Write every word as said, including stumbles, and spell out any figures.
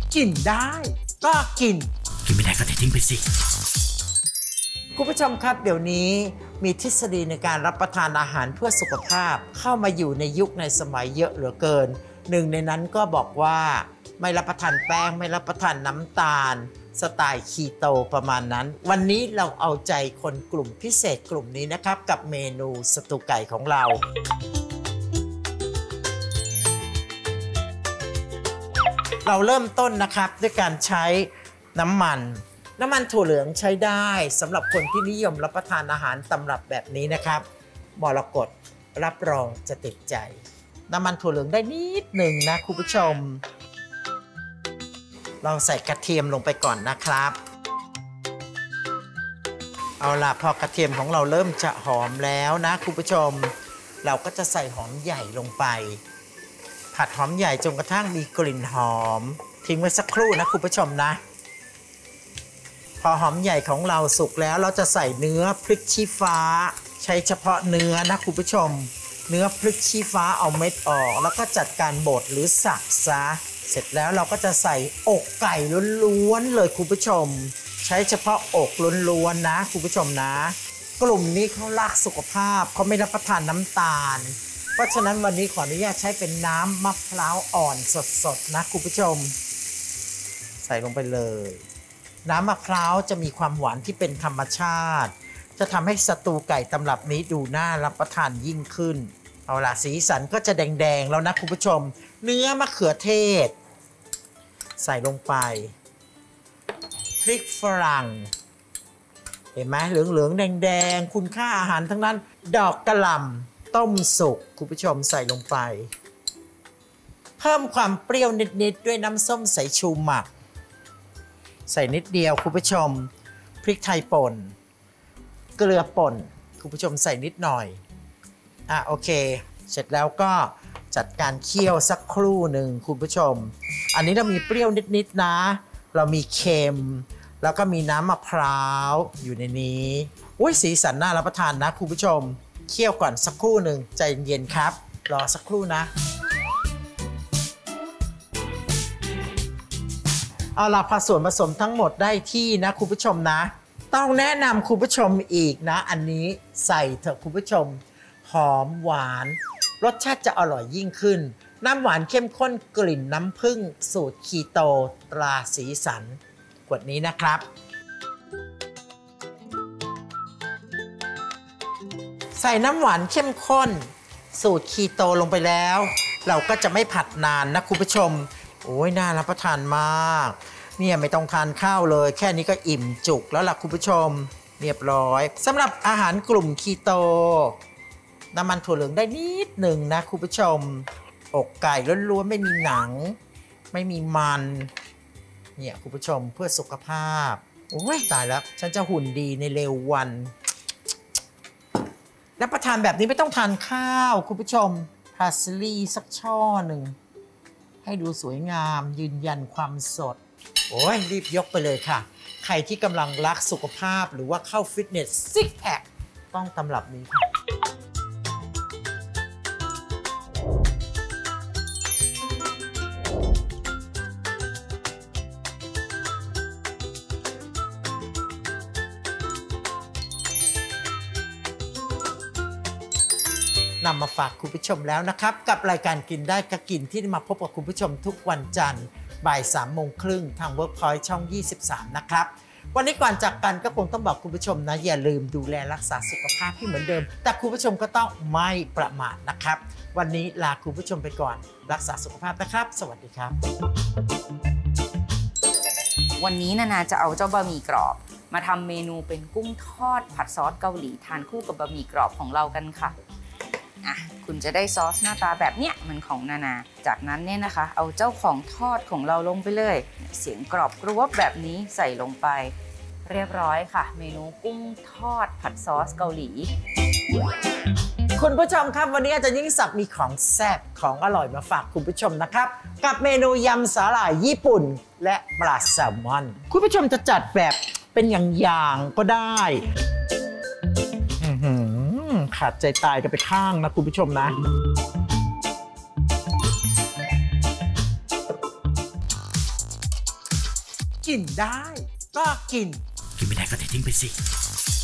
กินได้ก็กินกินไม่ได้ก็ทิ้งไปสิคุณผู้ชมครับเดี๋ยวนี้มีทฤษฎีในการรับประทานอาหารเพื่อสุขภาพเข้ามาอยู่ในยุคในสมัยเยอะเหลือเกินหนึ่งในนั้นก็บอกว่าไม่รับประทานแป้งไม่รับประทานน้ำตาลสไตล์คีโตประมาณนั้นวันนี้เราเอาใจคนกลุ่มพิเศษกลุ่มนี้นะครับกับเมนูสตูไก่ของเราเราเริ่มต้นนะครับด้วยการใช้น้ำมันน้ำมันถั่วเหลืองใช้ได้สำหรับคนที่นิยมรับประทานอาหารตำรับแบบนี้นะครับมรกตรับรองจะติดใจน้ำมันถั่วเหลืองได้นิดหนึ่งนะคุณผู้ชมเราใส่กระเทียมลงไปก่อนนะครับเอาล่ะพอกระเทียมของเราเริ่มจะหอมแล้วนะคุณผู้ชมเราก็จะใส่หอมใหญ่ลงไปผัดหอมใหญ่จนกระทั่งมีกลิ่นหอมทิ้งไว้สักครู่นะคุณผู้ชมนะพอหอมใหญ่ของเราสุกแล้วเราจะใส่เนื้อพริกชี้ฟ้าใช้เฉพาะเนื้อนะคุณผู้ชมเนื้อพริกชี้ฟ้าเอาเม็ดออกแล้วก็จัดการบดหรือสับซะเสร็จแล้วเราก็จะใส่อกไก่ล้วนๆเลยคุณผู้ชมใช้เฉพาะอกล้วนๆนะคุณผู้ชมนะกลุ่มนี้เขารักสุขภาพเขาไม่รับประทานน้ำตาลเพราะฉะนั้นวันนี้ขออนุญาตใช้เป็นน้ำมะพร้าวอ่อนสดๆนะคุณผู้ชมใส่ลงไปเลยน้ำมะพร้าวจะมีความหวานที่เป็นธรรมชาติจะทำให้สตูไก่ตำรับนี้ดูน่ารับประทานยิ่งขึ้นเอาล่ะสีสันก็จะแดงๆแล้วนะคุณผู้ชมเนื้อมะเขือเทศใส่ลงไปพริกฝรั่งเห็นไหมเหลืองๆแดงๆคุณค่าอาหารทั้งนั้นดอกกระหล่ำต้มสุกคุณผู้ชมใส่ลงไปเพิ่มความเปรี้ยวนิดๆด้วยน้ำส้มสายชูหมักใส่นิดเดียวคุณผู้ชมพริกไทยป่นเกลือป่นคุณผู้ชมใส่นิดหน่อยอ่ะโอเคเสร็จแล้วก็จัดการเคี่ยวสักครู่หนึ่งคุณผู้ชมอันนี้เรามีเปรี้ยวนิดๆนะเรามีเค็มแล้วก็มีน้ำมะพร้าวอยู่ในนี้อุ้ยสีสันน่ารับประทานนะคุณผู้ชมเคี่ยวก่อนสักครู่หนึ่งใจเย็นๆครับรอสักครู่นะเอาล่ะพอส่วนผสมทั้งหมดได้ที่นะคุณผู้ชมนะต้องแนะนำคุณผู้ชมอีกนะอันนี้ใส่เถอะคุณผู้ชมหอมหวานรสชาติจะอร่อยยิ่งขึ้นน้ำหวานเข้มข้นกลิ่นน้ำผึ้งสูตรคีโตตราสีสันขวดนี้นะครับใส่น้ำหวานเข้มข้นสูตรคีโตลงไปแล้วเราก็จะไม่ผัดนานนะคุณผู้ชมโอ้ยน่ารับประทานมากเนี่ยไม่ต้องทานข้าวเลยแค่นี้ก็อิ่มจุกแล้วล่ะคุณผู้ชมเรียบร้อยสำหรับอาหารกลุ่มคีโตน้ำมันถั่วเหลืองได้นิดหนึ่งนะคุณผู้ชมอกไก่ล้วนๆไม่มีหนังไม่มีมันเนี่ยคุณผู้ชมเพื่อสุขภาพโอ้ยตายแล้วฉันจะหุ่นดีในเร็ววันรับประทานแบบนี้ไม่ต้องทานข้าวคุณผู้ชมพาสลีย์สักช่อหนึ่งให้ดูสวยงามยืนยันความสดโอ้ยรีบยกไปเลยค่ะใครที่กำลังรักสุขภาพหรือว่าเข้าฟิตเนสซิกแพคต้องตำรับนี้ค่ะนำมาฝากคุณผู้ชมแล้วนะครับกับรายการกินได้ก็กินที่มาพบกับคุณผู้ชมทุกวันจันทร์บ่ายสามโมงครึ่งทาง Workpoint ช่องยี่สิบสามนะครับวันนี้ก่อนจากกันก็คงต้องบอกคุณผู้ชมนะอย่าลืมดูแลรักษาสุขภาพให้เหมือนเดิมแต่คุณผู้ชมก็ต้องไม่ประมาทนะครับวันนี้ลาคุณผู้ชมไปก่อนรักษาสุขภาพนะครับสวัสดีครับวันนี้นานาจะเอาเจ้าบะหมี่กรอบมาทำเมนูเป็นกุ้งทอดผัดซอสเกาหลีทานคู่กับบะหมี่กรอบของเรากันค่ะอ่ะคุณจะได้ซอสหน้าตาแบบเนี้ยมันของนานาจากนั้นเนี่ยนะคะเอาเจ้าของทอดของเราลงไปเลยเสียงกรอบกรวบแบบนี้ใส่ลงไปเรียบร้อยค่ะเมนูกุ้งทอดผัดซอสเกาหลีคุณผู้ชมครับวันนี้อาจารย์ยิ่งศักดิ์มีของแซ่บของอร่อยมาฝากคุณผู้ชมนะครับกับเมนูยำสาหร่ายญี่ปุ่นและปลาแซลมอนคุณผู้ชมจะจัดแบบเป็นอย่างๆก็ได้ขาดใจตายกันไปข้างนะคุณผู้ชมนะ อกินได้ก็กินกินไม่ได้ก็เททิ้งไปสิ